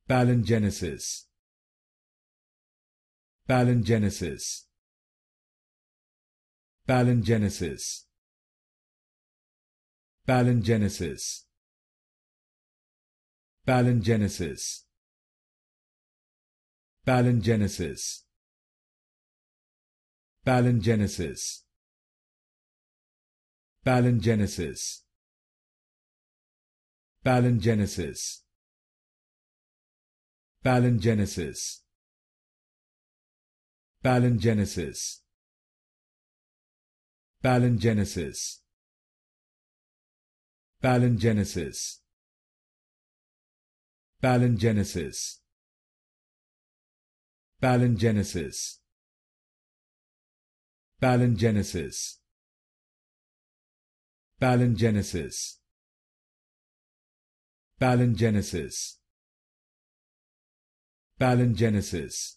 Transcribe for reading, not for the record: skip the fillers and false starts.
Palingenesis. Palingenesis. Palingenesis. Palingenesis. Palingenesis. Palingenesis. Palingenesis. Palingenesis. Palingenesis. Palingenesis. Palingenesis. Palingenesis. Palingenesis. Palingenesis. Palingenesis. Palingenesis. Palingenesis. Palingenesis. Palingenesis.